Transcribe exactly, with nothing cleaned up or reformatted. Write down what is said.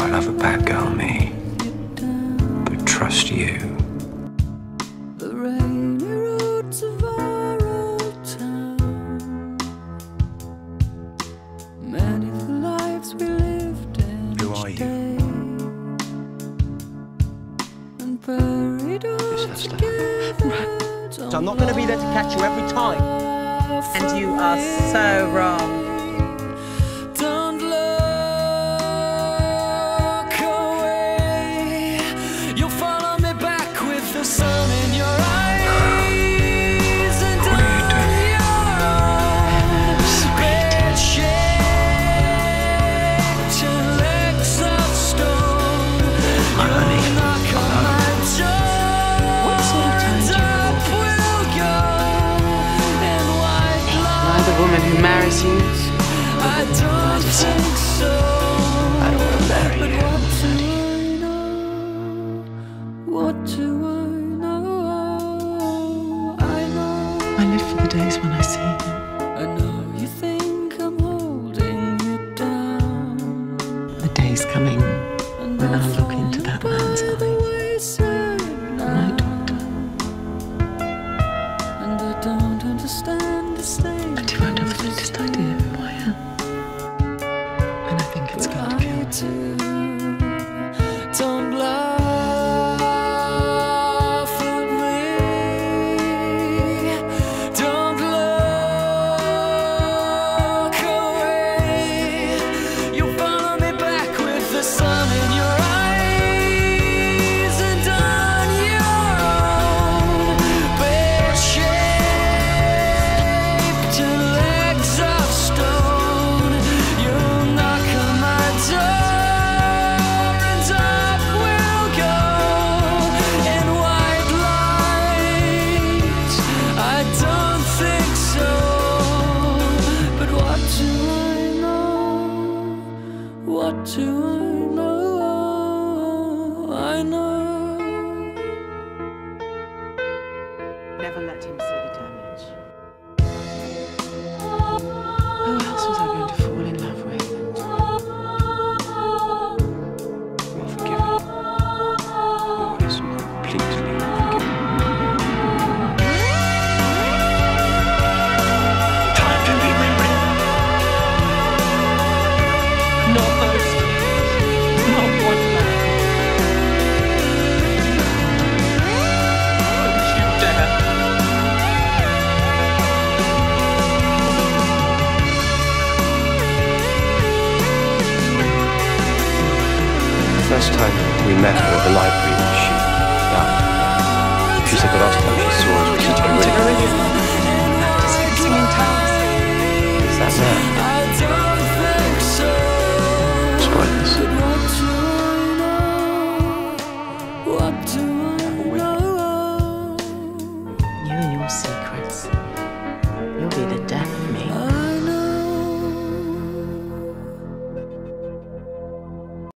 I love a bad girl, me, but trust you. The rainy roads of our old town, many the lives we lived in. Who are you? And buried all together. So I'm not going to be there to catch you every time. And you are so wrong. Don't look away. You'll follow me back with the sun in your eyes. And What are you doing? bed shaped and legs of stone. My honey, You'll knock on my door. What sort of time do you Up we'll go in white Am I the woman who marries you? I don't think so. I don't want to marry But you. what do I know? What do I know? I know. I live for the days when I see him. I know you think I'm holding you down. The day's coming And when I'll I'll look into that fall man's by the eyes. wayside My now. doctor. And I don't understand the state. But you won't have the faintest idea of who I am. And I think it's going to kill me. Don't laugh at me. Don't look away. You'll follow me back with the sun in your eyes and on your own. Bed shaped and legs of stone. You'll knock on my door and up we'll go in white light. I don't think so, but what do I know? What do I know? I know. Never let him see the damage. Who else was I going to fall in love with? You're forgiven. Always completely forgiven. Time to be rewritten. Not those. Not one man. Don't you dare. The first time we met her at the library, she died. She said the last time she saw us was at a ring. Singing towers. Is that now? I don't think so. Spoilers. What do I know? What do I know? You and your secrets.